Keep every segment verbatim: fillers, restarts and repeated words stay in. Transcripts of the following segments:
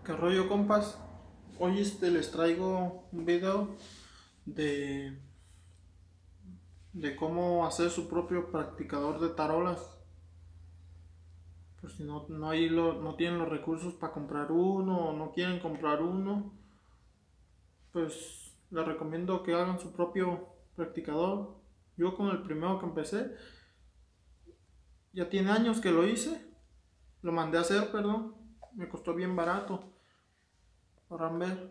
¿Qué rollo, compas? Hoy este les traigo un video de, de cómo hacer su propio practicador de tarolas. Por si no, no, hay lo, no tienen los recursos para comprar uno o no quieren comprar uno, pues les recomiendo que hagan su propio practicador. Yo con el primero que empecé, ya tiene años que lo hice, lo mandé a hacer, perdón, me costó bien barato. Podrán ver,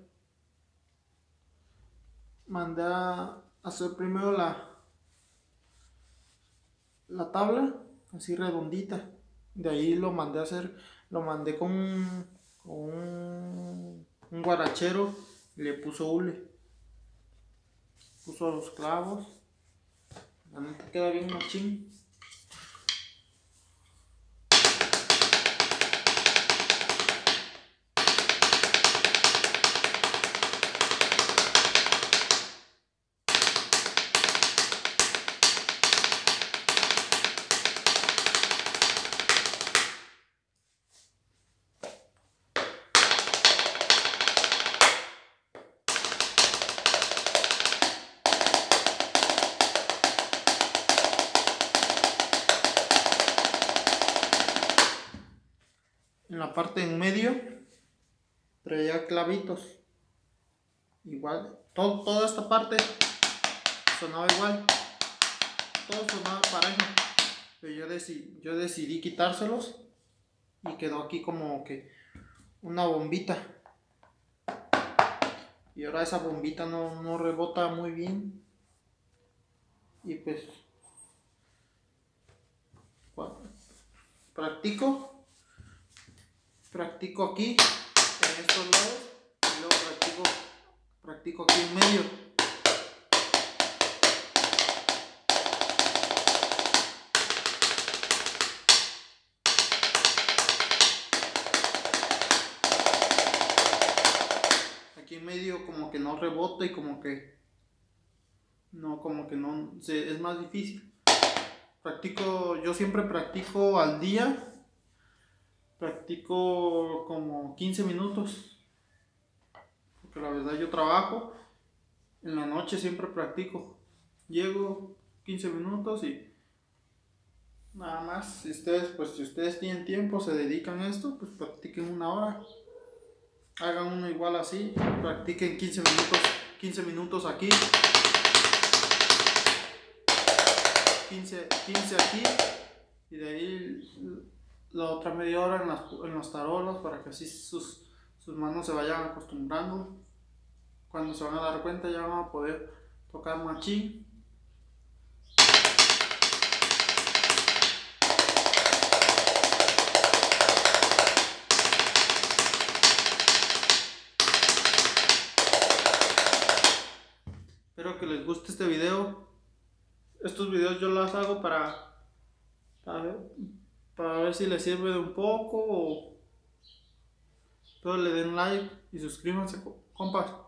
mandé a hacer primero la, la tabla así redondita, de ahí lo mandé a hacer, lo mandé con un, con un, un guarachero y le puso hule, puso los clavos, la neta queda bien machín. En la parte en medio traía clavitos, igual, todo, toda esta parte sonaba igual, todo sonaba parejo, pero yo decidí, yo decidí quitárselos y quedó aquí como que una bombita, y ahora esa bombita no, no rebota muy bien, y pues bueno, practico practico aquí en estos lados y luego practico practico aquí en medio. Aquí en medio como que no rebota y como que no, como que no, se, es más difícil. Practico, yo siempre practico al día, practico como quince minutos, porque la verdad yo trabajo, en la noche siempre practico, llego quince minutos y nada más. Si ustedes, pues si ustedes tienen tiempo, se dedican a esto, pues practiquen una hora, hagan uno igual así, practiquen quince minutos, quince minutos aquí, quince, quince aquí, y de ahí la otra media hora en las, en las tarolas, para que así sus, sus manos se vayan acostumbrando. Cuando se van a dar cuenta ya van a poder tocar machín. Espero que les guste este video. Estos videos yo los hago para, para, ver, para ver si les sirve de un poco, o espero le den like y suscríbanse, compas.